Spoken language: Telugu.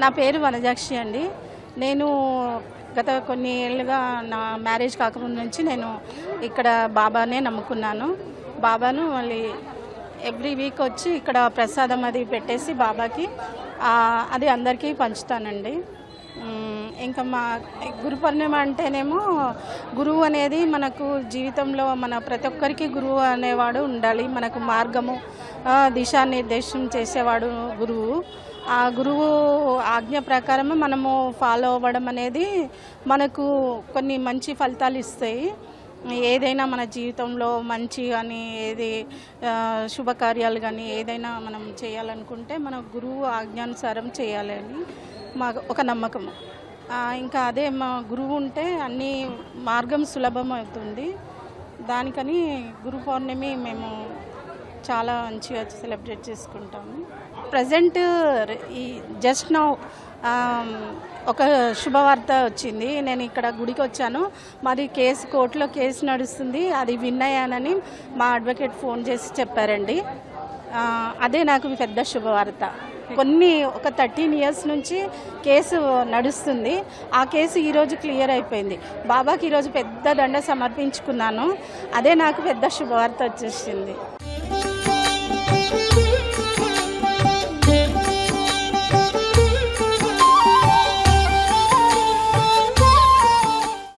నా పేరు వనజాక్షి అండి. నేను గత కొన్ని ఏళ్ళుగా నా మ్యారేజ్ కాకముందు నుంచి నేను ఇక్కడ బాబానే నమ్ముకున్నాను. బాబాను మళ్ళీ ఎవ్రీ వీక్ వచ్చి ఇక్కడ ప్రసాదం అది పెట్టేసి బాబాకి అది అందరికీ పంచుతానండి. ఇంకా మా గురు పౌర్ణిమ అంటేనేమో గురువు అనేది మనకు జీవితంలో మన ప్రతి ఒక్కరికి గురువు అనేవాడు ఉండాలి. మనకు మార్గము దిశానిర్దేశం చేసేవాడు గురువు. ఆ గురువు ఆజ్ఞ ప్రకారమే మనము ఫాలో అవ్వడం అనేది మనకు కొన్ని మంచి ఫలితాలు ఇస్తాయి. ఏదైనా మన జీవితంలో మంచి కానీ ఏది శుభకార్యాలు కానీ ఏదైనా మనం చేయాలనుకుంటే మన గురువు ఆజ్ఞానుసారం చేయాలని మాకు ఒక నమ్మకము. ఇంకా అదే మా గురువు ఉంటే అన్ని మార్గం సులభం అవుతుంది. దానికని గురు పౌర్ణమి మేము చాలా మంచిగా సెలబ్రేట్ చేసుకుంటాము. ప్రజెంట్ ఈ జస్ట్ నౌ ఒక శుభవార్త వచ్చింది. నేను ఇక్కడ గుడికి వచ్చాను. మాది కోర్టులో కేసు నడుస్తుంది, అది విన్ అయ్యానని మా అడ్వకేట్ ఫోన్ చేసి చెప్పారండి. అదే నాకు పెద్ద శుభవార్త. ఒక 13 years నుంచి కేసు నడుస్తుంది. ఆ కేసు ఈరోజు క్లియర్ అయిపోయింది. బాబాకి ఈరోజు పెద్ద దండ సమర్పించుకున్నాను. అదే నాకు పెద్ద శుభవార్త వచ్చేసింది.